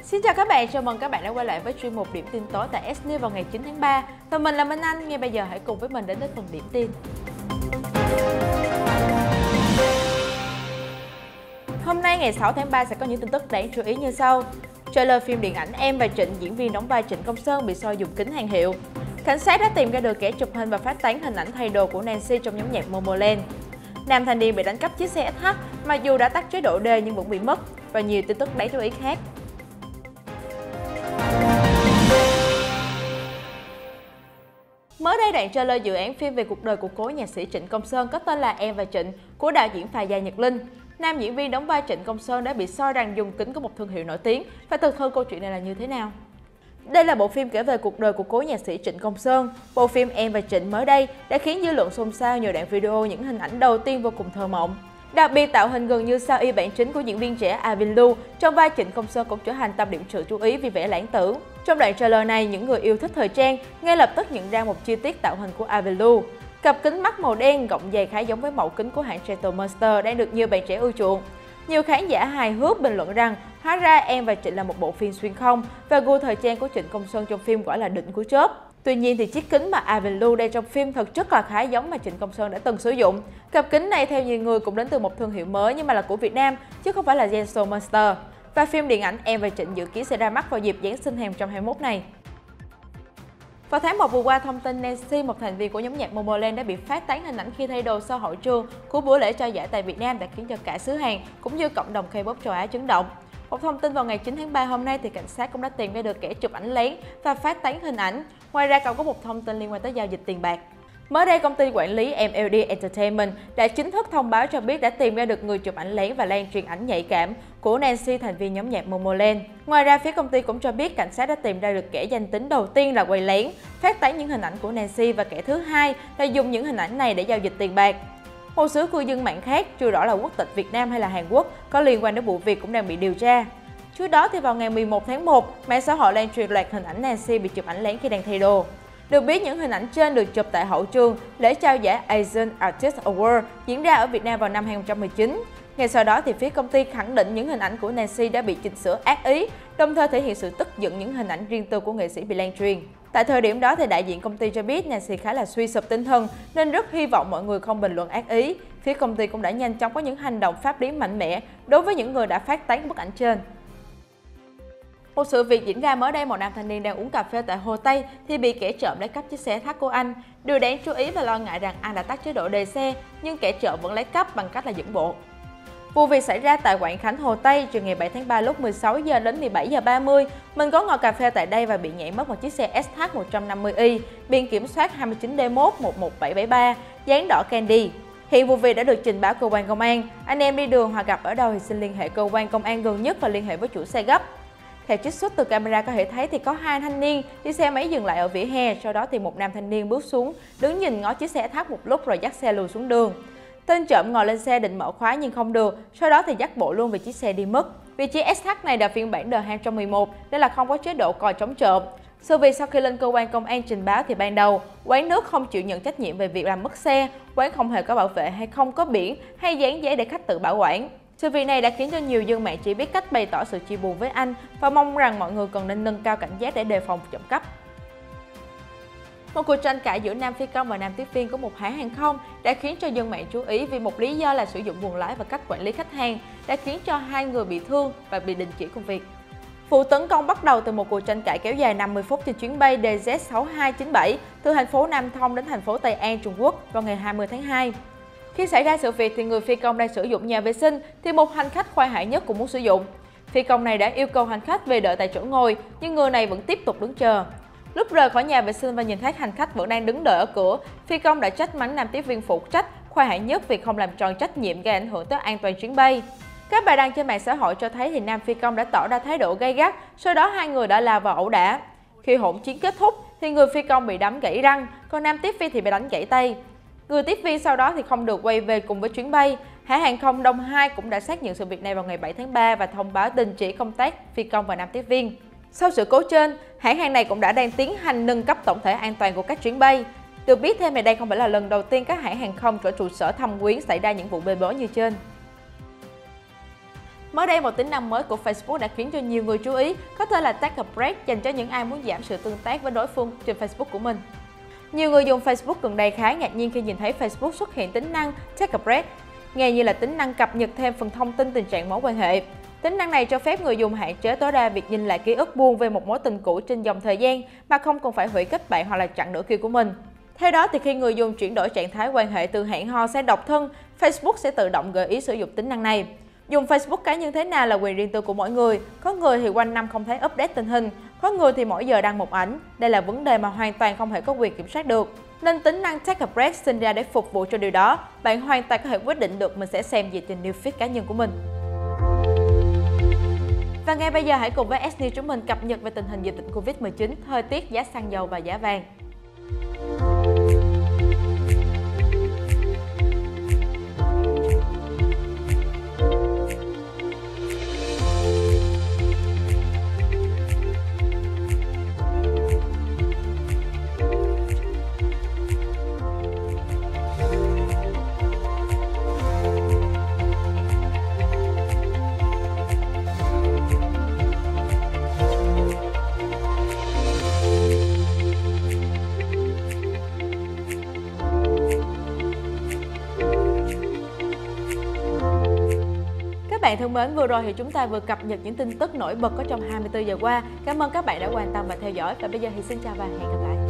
Xin chào các bạn, chào mừng các bạn đã quay lại với chuyên mục điểm tin tối tại S News vào ngày 9 tháng 3. Và mình là Minh Anh, ngay bây giờ hãy cùng với mình đến với phần điểm tin. Hôm nay ngày 6 tháng 3 sẽ có những tin tức đáng chú ý như sau. Trailer phim điện ảnh Em và Trịnh, diễn viên đóng vai Trịnh Công Sơn bị soi dùng kính hàng hiệu. Cảnh sát đã tìm ra được kẻ chụp hình và phát tán hình ảnh thay đồ của Nancy trong nhóm nhạc Momoland. Nam thanh niên bị đánh cắp chiếc xe SH mặc dù đã tắt chế độ D nhưng vẫn bị mất, và nhiều tin tức đáng chú ý khác. Mới đây, đoạn trailer dự án phim về cuộc đời của cố nhạc sĩ Trịnh Công Sơn có tên là Em và Trịnh của đạo diễn Phà Gia Nhật Linh. Nam diễn viên đóng vai Trịnh Công Sơn đã bị soi rằng dùng kính của một thương hiệu nổi tiếng. Và thực hư câu chuyện này là như thế nào? Đây là bộ phim kể về cuộc đời của cố nhạc sĩ Trịnh Công Sơn. Bộ phim Em và Trịnh mới đây đã khiến dư luận xôn xao nhờ đoạn video những hình ảnh đầu tiên vô cùng thơ mộng. Đặc biệt, tạo hình gần như sao y bản chính của diễn viên trẻ Avin Lu trong vai Trịnh Công Sơn cũng trở thành tâm điểm sự chú ý vì vẻ lãng tử. Trong đoạn trailer này, những người yêu thích thời trang ngay lập tức nhận ra một chi tiết tạo hình của Avin Lu. Cặp kính mắt màu đen gọng dày khá giống với mẫu kính của hãng Gentle Monster đang được nhiều bạn trẻ ưa chuộng. Nhiều khán giả hài hước bình luận rằng hóa ra Em và Trịnh là một bộ phim xuyên không và gu thời trang của Trịnh Công Sơn trong phim quả là đỉnh của chớp. Tuy nhiên thì chiếc kính mà Avin Lu đeo trong phim thực chất là khá giống mà Trịnh Công Sơn đã từng sử dụng. Cặp kính này theo nhiều người cũng đến từ một thương hiệu mới nhưng mà là của Việt Nam chứ không phải là Gentle Monster. Và phim điện ảnh Em và Trịnh dự kiến sẽ ra mắt vào dịp Giáng sinh 2021 này. Vào tháng 1 vừa qua, thông tin Nancy, một thành viên của nhóm nhạc Momoland, đã bị phát tán hình ảnh khi thay đồ sau hội trường của buổi lễ trao giải tại Việt Nam đã khiến cho cả xứ Hàn cũng như cộng đồng K-pop châu Á chấn động. Một thông tin vào ngày 9 tháng 3 hôm nay thì cảnh sát cũng đã tìm ra được kẻ chụp ảnh lén và phát tán hình ảnh. Ngoài ra còn có một thông tin liên quan tới giao dịch tiền bạc. Mới đây, công ty quản lý MLD Entertainment đã chính thức thông báo cho biết đã tìm ra được người chụp ảnh lén và lan truyền ảnh nhạy cảm của Nancy, thành viên nhóm nhạc Momoland. Ngoài ra, phía công ty cũng cho biết cảnh sát đã tìm ra được kẻ danh tính đầu tiên là quay lén, phát tán những hình ảnh của Nancy, và kẻ thứ hai là dùng những hình ảnh này để giao dịch tiền bạc. Một số cư dân mạng khác, chưa rõ là quốc tịch Việt Nam hay là Hàn Quốc, có liên quan đến vụ việc cũng đang bị điều tra. Trước đó thì vào ngày 11 tháng 1, mạng xã hội lan truyền loạt hình ảnh Nancy bị chụp ảnh lén khi đang thay đồ. Được biết, những hình ảnh trên được chụp tại hậu trường lễ trao giải Asian Artist Award diễn ra ở Việt Nam vào năm 2019. Ngay sau đó thì phía công ty khẳng định những hình ảnh của Nancy đã bị chỉnh sửa ác ý, đồng thời thể hiện sự tức giận những hình ảnh riêng tư của nghệ sĩ bị lan truyền. Tại thời điểm đó thì đại diện công ty cho biết Nancy khá là suy sụp tinh thần nên rất hy vọng mọi người không bình luận ác ý. Phía công ty cũng đã nhanh chóng có những hành động pháp lý mạnh mẽ đối với những người đã phát tán bức ảnh trên. Một sự việc diễn ra mới đây, một nam thanh niên đang uống cà phê tại Hồ Tây thì bị kẻ trộm lấy cắp chiếc xe SH của anh. Điều đáng chú ý và lo ngại rằng anh đã tắt chế độ đề xe nhưng kẻ trộm vẫn lấy cắp bằng cách là dẫn bộ. Vụ việc xảy ra tại Quảng Khánh, Hồ Tây, chiều ngày 7 tháng 3 lúc 16 giờ đến 17 giờ 30. Mình có ngồi cà phê tại đây và bị nhảy mất một chiếc xe SH 150i, biển kiểm soát 29D1 11773, dán đỏ candy. Hiện vụ việc đã được trình báo cơ quan công an. Anh em đi đường hoặc gặp ở đâu thì xin liên hệ cơ quan công an gần nhất và liên hệ với chủ xe gấp. Theo trích xuất từ camera có thể thấy thì có hai thanh niên đi xe máy dừng lại ở vỉa hè, sau đó thì một nam thanh niên bước xuống, đứng nhìn ngó chiếc xe SH một lúc rồi dắt xe lùi xuống đường. Tên trộm ngồi lên xe định mở khóa nhưng không được, sau đó thì dắt bộ luôn vì chiếc xe đi mất. Vì chiếc SH này là phiên bản D2011 nên là không có chế độ còi chống trộm. Sự việc sau khi lên cơ quan công an trình báo thì ban đầu, quán nước không chịu nhận trách nhiệm về việc làm mất xe, quán không hề có bảo vệ hay không có biển hay dán giấy để khách tự bảo quản. Sự việc này đã khiến cho nhiều dân mạng chỉ biết cách bày tỏ sự chia buồn với anh và mong rằng mọi người cần nên nâng cao cảnh giác để đề phòng trộm cắp. Một cuộc tranh cãi giữa nam phi công và nam tiếp viên của một hãng hàng không đã khiến cho dân mạng chú ý vì một lý do là sử dụng buồng lái và cách quản lý khách hàng đã khiến cho hai người bị thương và bị đình chỉ công việc. Vụ tấn công bắt đầu từ một cuộc tranh cãi kéo dài 50 phút trên chuyến bay DZ6297 từ thành phố Nam Thông đến thành phố Tây An, Trung Quốc vào ngày 20 tháng 2. Khi xảy ra sự việc thì người phi công đang sử dụng nhà vệ sinh thì một hành khách khoan hãi nhất cũng muốn sử dụng. Phi công này đã yêu cầu hành khách về đợi tại chỗ ngồi nhưng người này vẫn tiếp tục đứng chờ. Lúc rời khỏi nhà vệ sinh và nhìn thấy hành khách vẫn đang đứng đợi ở cửa, phi công đã trách mắng nam tiếp viên phụ trách khoan hãi nhất vì không làm tròn trách nhiệm gây ảnh hưởng tới an toàn chuyến bay. Các bài đăng trên mạng xã hội cho thấy thì nam phi công đã tỏ ra thái độ gay gắt, sau đó hai người đã lao vào ẩu đả. Khi hỗn chiến kết thúc thì người phi công bị đấm gãy răng, còn nam tiếp viên thì bị đánh gãy tay. Người tiếp viên sau đó thì không được quay về cùng với chuyến bay. Hãng hàng không Đông 2 cũng đã xác nhận sự việc này vào ngày 7 tháng 3 và thông báo đình chỉ công tác phi công và nam tiếp viên. Sau sự cố trên, hãng hàng này cũng đã đang tiến hành nâng cấp tổng thể an toàn của các chuyến bay. Được biết thêm, đây không phải là lần đầu tiên các hãng hàng không ở trụ sở Thâm Quyến xảy ra những vụ bê bối như trên. Mới đây, một tính năng mới của Facebook đã khiến cho nhiều người chú ý, có tên là Take a Break, dành cho những ai muốn giảm sự tương tác với đối phương trên Facebook của mình. Nhiều người dùng Facebook gần đây khá ngạc nhiên khi nhìn thấy Facebook xuất hiện tính năng Take a Break, nghe như là tính năng cập nhật thêm phần thông tin tình trạng mối quan hệ. Tính năng này cho phép người dùng hạn chế tối đa việc nhìn lại ký ức buồn về một mối tình cũ trên dòng thời gian mà không cần phải hủy kết bạn hoặc là chặn nửa kia của mình. Theo đó, thì khi người dùng chuyển đổi trạng thái quan hệ từ hẹn hò sang độc thân, Facebook sẽ tự động gợi ý sử dụng tính năng này. Dùng Facebook cá nhân thế nào là quyền riêng tư của mỗi người. Có người thì quanh năm không thấy update tình hình, có người thì mỗi giờ đăng một ảnh. Đây là vấn đề mà hoàn toàn không thể có quyền kiểm soát được. Nên tính năng Take a Break sinh ra để phục vụ cho điều đó. Bạn hoàn toàn có thể quyết định được mình sẽ xem gì trên new feed cá nhân của mình. Và ngay bây giờ hãy cùng với S-News chúng mình cập nhật về tình hình dịch bệnh Covid-19, thời tiết, giá xăng dầu và giá vàng. Các bạn thân mến, vừa rồi thì chúng ta vừa cập nhật những tin tức nổi bật có trong 24 giờ qua. Cảm ơn các bạn đã quan tâm và theo dõi. Và bây giờ thì xin chào và hẹn gặp lại.